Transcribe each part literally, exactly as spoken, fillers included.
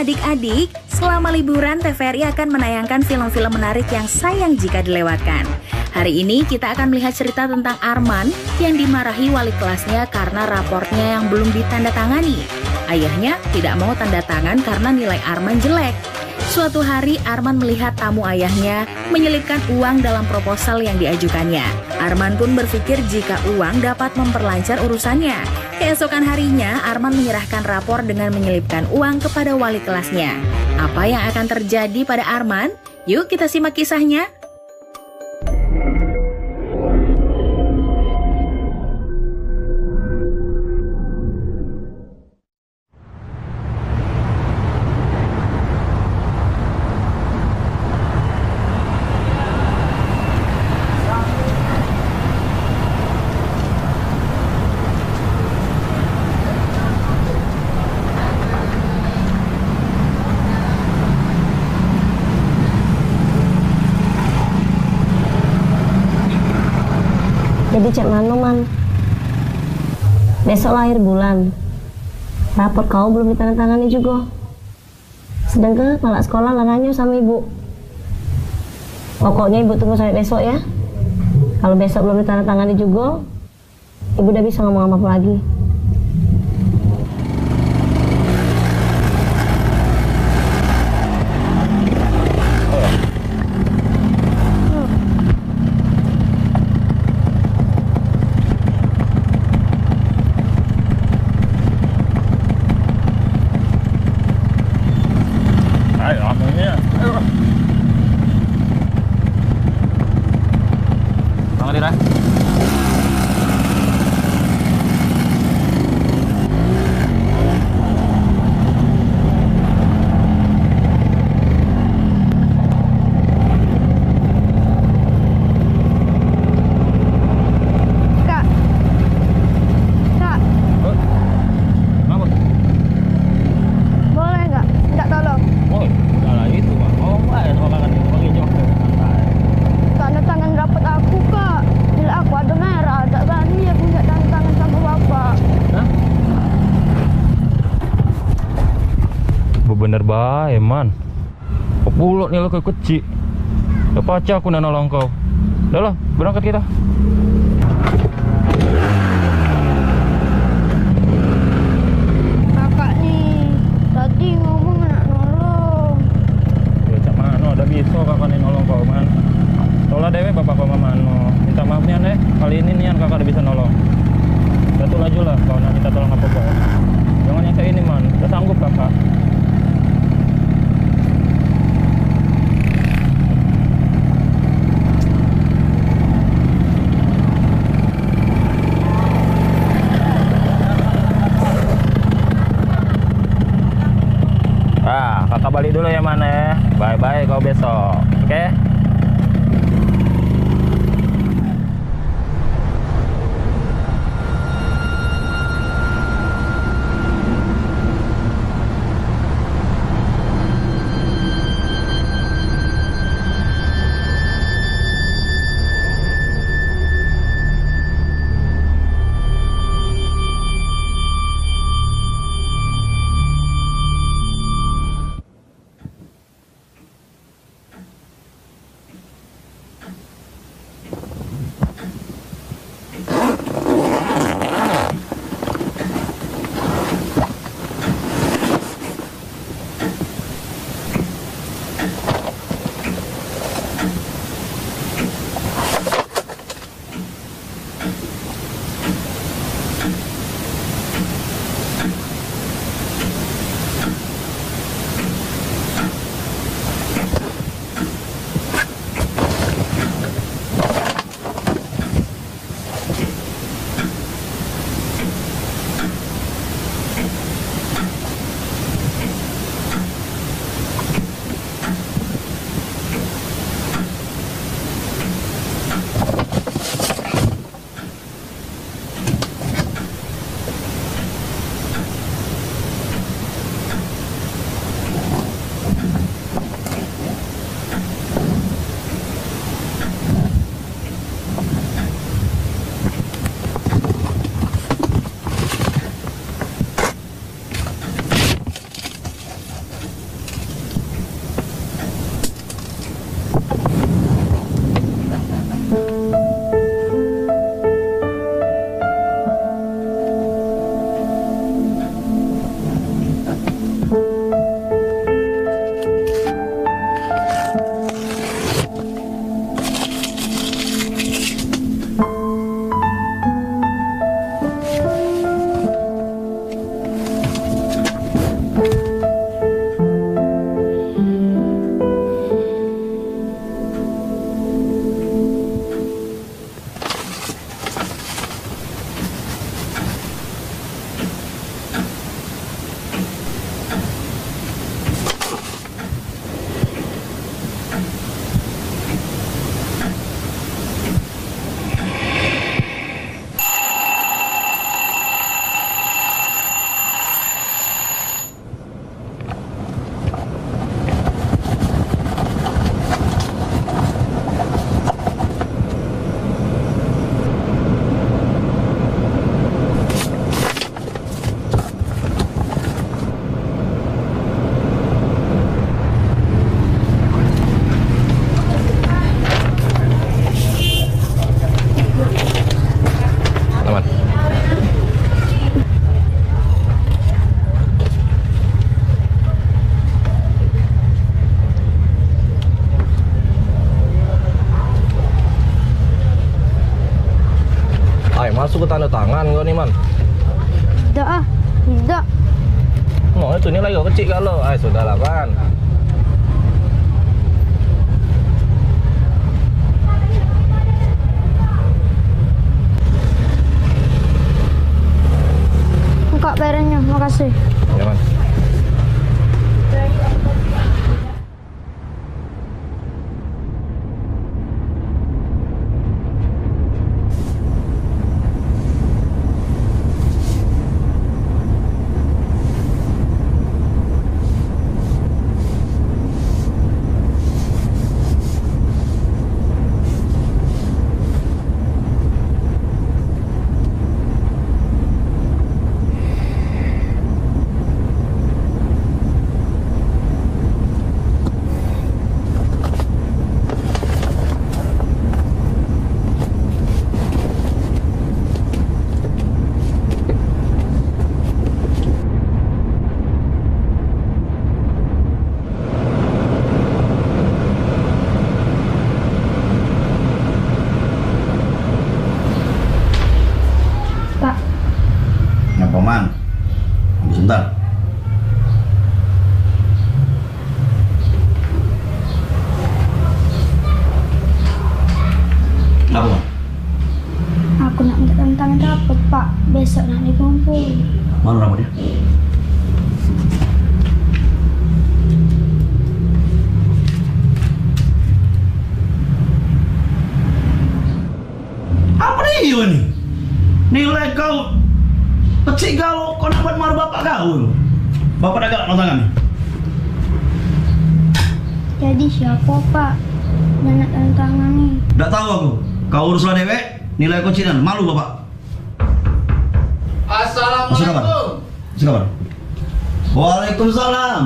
adik-adik, selama liburan T V R I akan menayangkan film-film menarik yang sayang jika dilewatkan. Hari ini kita akan melihat cerita tentang Arman yang dimarahi wali kelasnya karena raportnya yang belum ditandatangani. Ayahnya tidak mau tanda tangan karena nilai Arman jelek. Suatu hari Arman melihat tamu ayahnya menyelipkan uang dalam proposal yang diajukannya. Arman pun berpikir jika uang dapat memperlancar urusannya. Keesokan harinya Arman menyerahkan rapor dengan menyelipkan uang kepada wali kelasnya. Apa yang akan terjadi pada Arman? Yuk kita simak kisahnya. Jadi cek mano man, besok lahir bulan, rapor kau belum ditandatangani juga. Sedangkan kepala sekolah larangnya sama ibu. Pokoknya ibu tunggu sampai besok ya. Kalau besok belum ditandatangani juga, ibu udah bisa ngomong apa lagi. Bener bae man, kepulot nih lo ke kecil. Ya pacar aku nak nolong kau. Dah lah, berangkat kita. Kakak nih, tadi ngomong nak nolong. Ya cak mano, ada bisa kakak nih nolong kau man. Tolak dewe bapak kau mano. Minta maafnya nih, kali ini nih kakak udah bisa nolong. Satu laju lah kau nak minta tolong apa kau. Jangan yang kayak ini man, udah sanggup kakak. Ah, kakak balik dulu ya mana ya. Bye-bye kau besok. Oke? Okay? suka tanda tangan kau nih, Man? Tidak ah, tidak. Oh, itu nilai kau kecil kalau. Ah, sudahlah, Man. Kak bayarannya, makasih. Ya, Man. Man, tunggu sebentar. Apa, Man? Aku nak minta tentang rapot, Pak. Besok nak dikumpul. Mana rapotnya? Apa nih ini? Nilai kau kecil kau, kau nak buat malu bapak kau. Bapak dah galak tangan. Jadi siapa, Pak? Dan nak tanda tangan nih. Dah tahu aku. Kau uruslah dewek, nilai kau cinan. Malu bapak. Assalamualaikum. Silakan. Waalaikumsalam.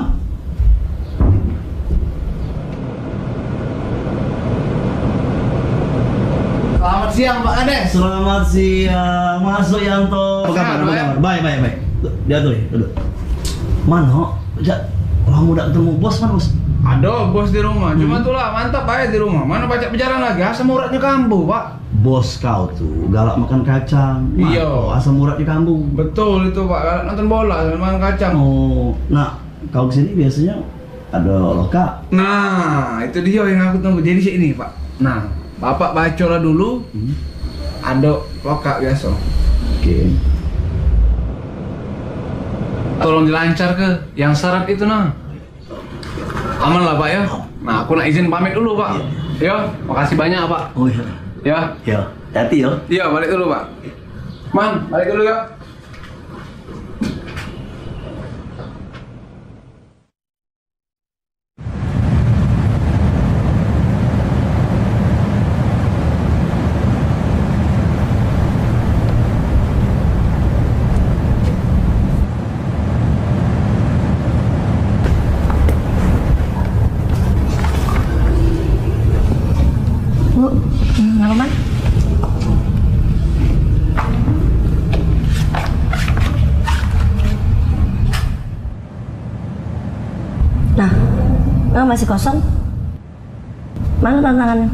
Selamat siang Pak Kades. Selamat siang, masuk Yanto. Apa kabar? Apa kabar? Baik, baik, baik. Dia tuh, duduk. Mana? Ja, kamu udah ketemu bos mana bos? Aduh, bos di rumah. Cuma Hmm. tuh lah, mantap aja di rumah. Mana baca bicara lagi? Asam uratnya kambuh, Pak. Bos kau tuh galak makan kacang. Iya. Mantap, asam urat di kampung. Betul itu Pak. Kalau nonton bola sambil makan kacang. Oh, nah kau kesini biasanya ada loka. Nah, itu dia yang aku tunggu. Jadi sini Pak. Nah, Bapak bacolah dulu. Hmm. Ada loka biasa. Oke. Tolong dilancar ke yang syarat itu nah. Aman lah Pak ya. Nah, aku nak izin pamit dulu Pak. Ya, makasih banyak Pak. Oh iya. Ya. Ya, hati ya. Iya, balik dulu Pak. Man, balik dulu ya. Bu, hmm, apa, Man? Nah, oh, masih kosong. Mana tantangannya?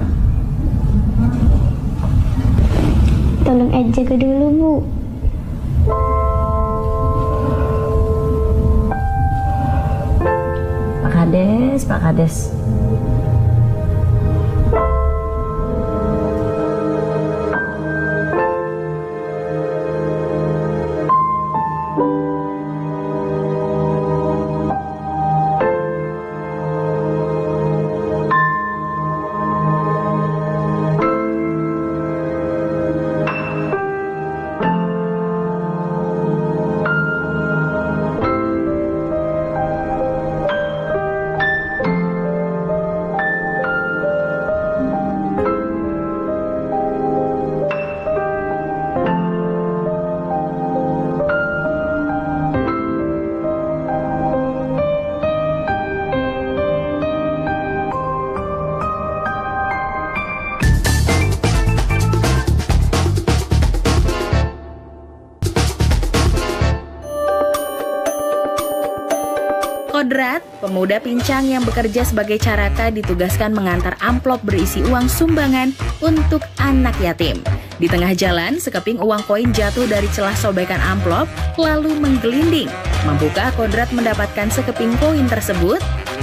Tolong aja ke dulu, Bu. Pak Kades, Pak Kades. Kodrat, pemuda pincang yang bekerja sebagai caraka ditugaskan mengantar amplop berisi uang sumbangan untuk anak yatim. Di tengah jalan, sekeping uang koin jatuh dari celah sobekan amplop, lalu menggelinding. Mampukah Kodrat mendapatkan sekeping koin tersebut?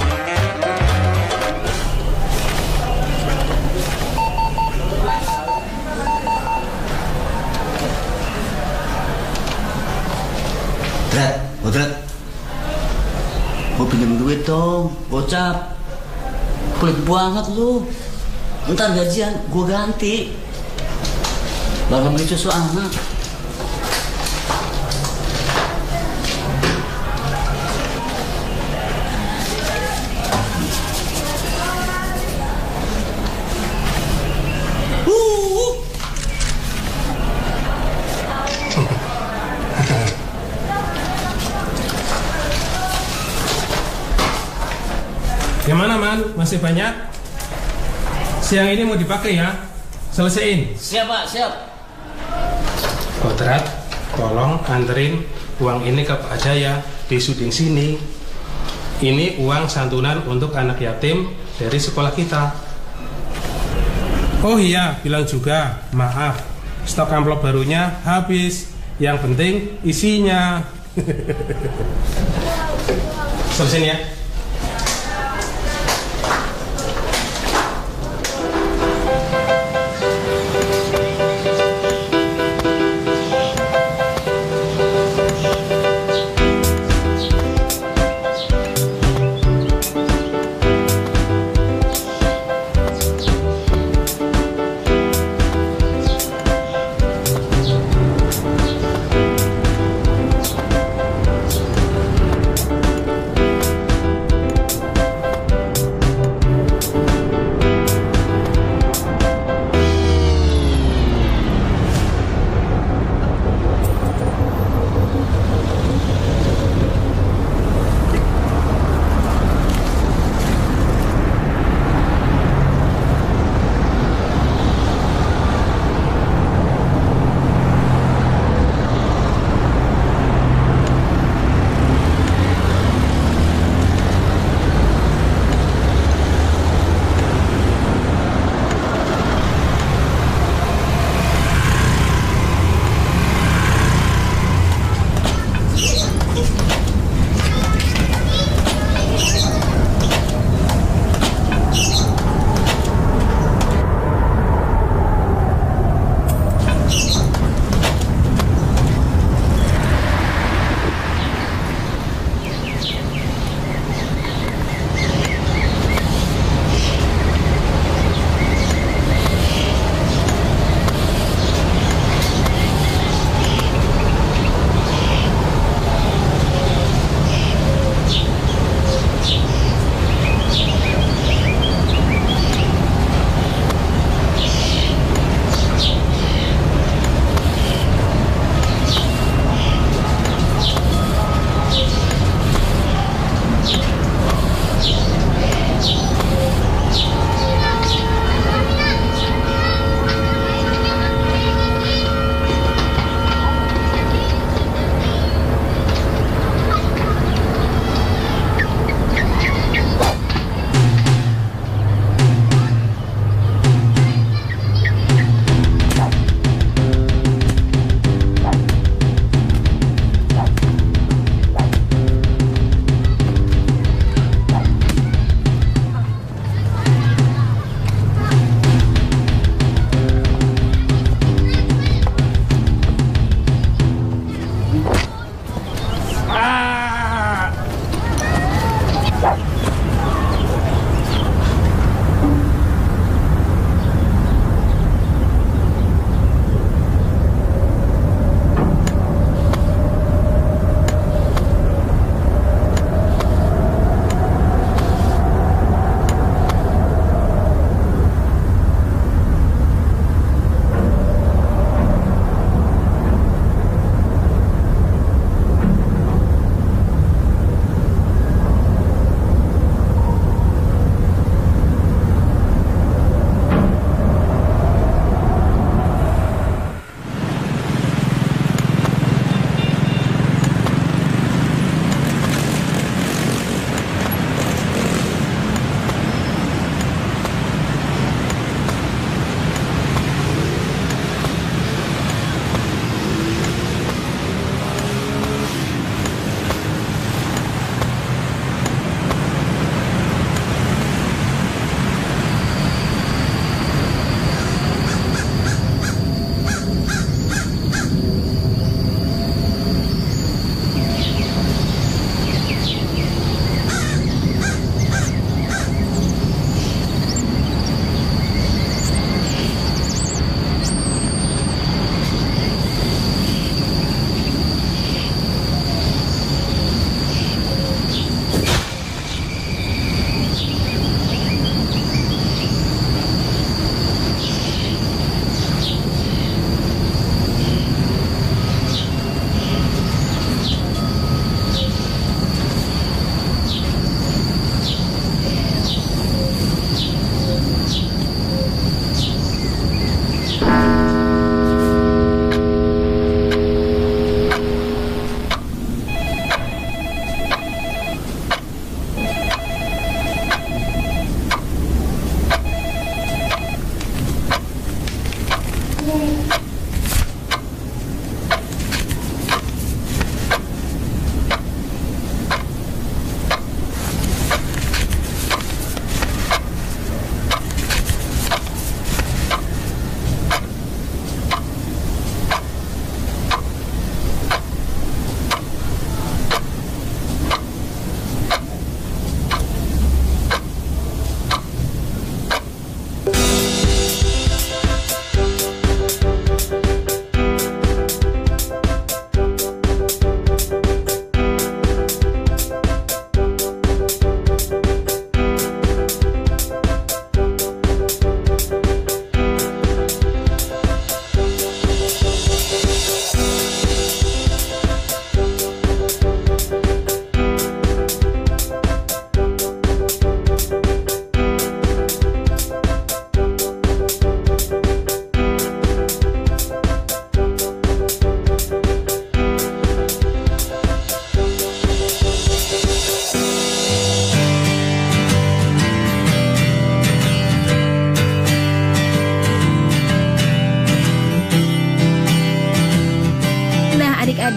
Kodrat, Kodrat, mau pinjam duit dong, gocap. Pelit banget lu. Ntar gajian gua ganti. Bakal beli susu anak. Gimana Man? Masih banyak? Siang ini mau dipakai ya? Selesaiin. Siap Pak, siap. Kodrat, tolong anterin uang ini ke Pak Jaya di syuting sini. Ini uang santunan untuk anak yatim dari sekolah kita. Oh iya, bilang juga, maaf, stok amplop barunya habis. Yang penting isinya. Selesaiin ya.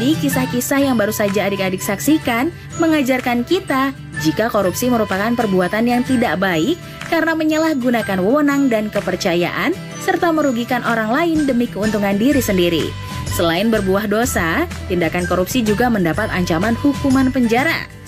Jadi kisah-kisah yang baru saja adik-adik saksikan mengajarkan kita jika korupsi merupakan perbuatan yang tidak baik karena menyalahgunakan wewenang dan kepercayaan serta merugikan orang lain demi keuntungan diri sendiri. Selain berbuah dosa, tindakan korupsi juga mendapat ancaman hukuman penjara.